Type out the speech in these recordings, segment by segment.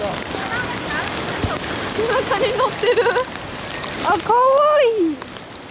中に乗ってる。あ、かわいい。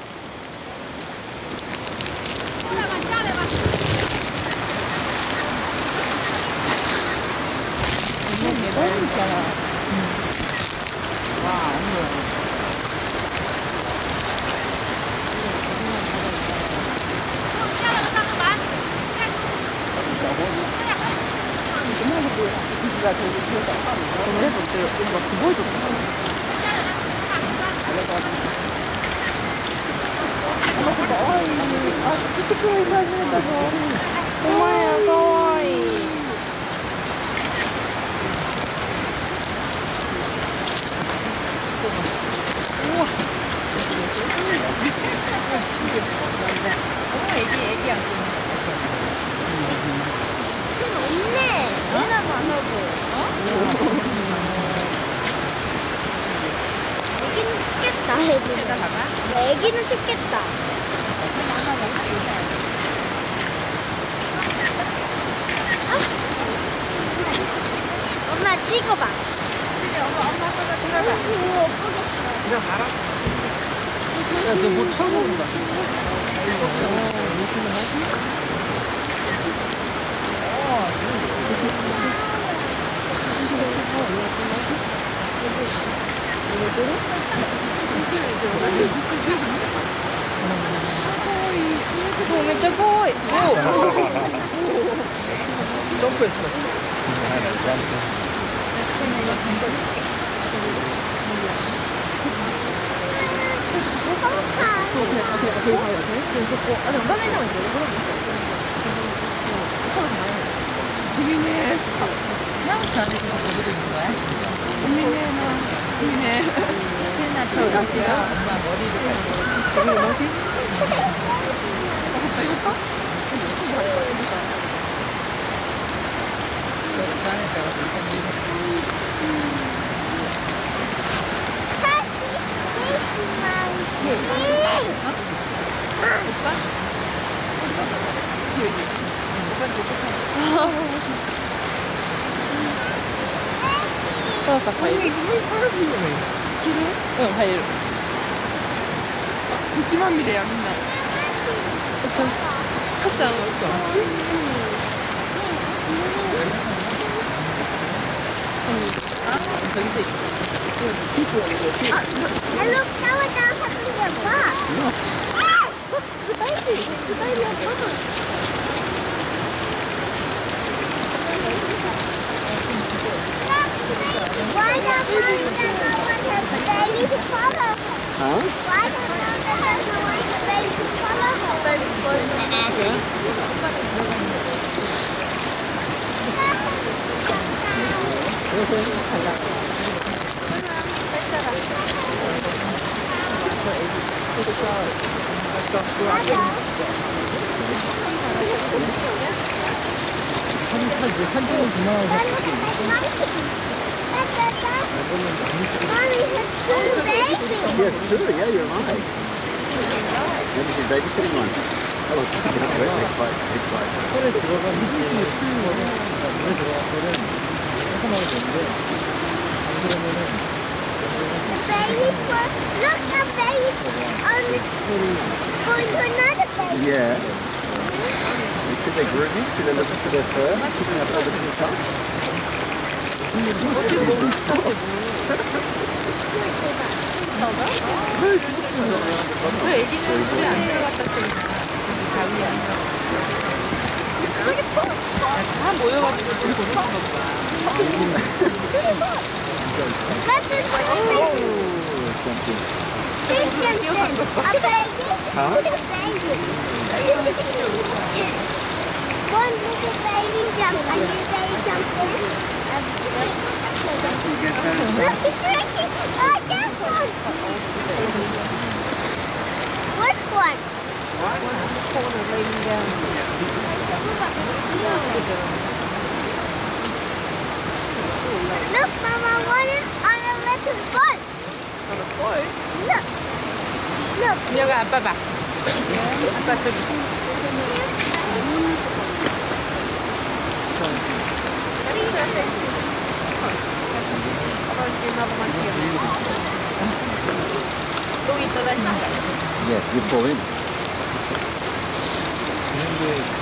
애기는 좋겠다. 엄마 찍어봐. 엄마 거가 들어봐. 오, 예쁘겠어. 그냥 알아서. 야, 너 뭐 타고 온다. めっちゃかわいい。 점프했어. 재밌네. 나한테 안 해서 보고 있는 거야? 재밌네. 세나 저 가시야. 엄마 머리를 뭐지? 이거 떠났다 파일. 응, 파일. 기만 미래야 맨날. 컸지 않아? 저기서 있어. Look, now it's down something in your box. Look, the baby on top of it. Why does Mama want her baby to follow her? Huh? Why does Mama want her baby to follow her? 아, 그래? 한쪽은 Yes, true. Yeah, you're right. Maybe she's babysitting one. That was big fight. 털에 들어간 물에 들어간 거는 해산하게 되는데 안 그러면은 Baby for look a baby on another baby. Yeah. You see they're grooming, so they're looking for their fur, picking up other people's stuff. 저 애기는 물에 안 들어갔다 했으니까 가위야. 다 모여가지고 좀 보는 건가 보다. Let's just a baby. Huh? One little baby jump and the baby jumps in. Look, it's drinking. Oh, this one. Which one? Look, Mama, one is on a little boat. On a boat? Look. Look. 준혁아, 아빠 봐. 아빠 저기. 있다고만 기억해. 똥 있다가 생각. Yeah, you fall in. 그런데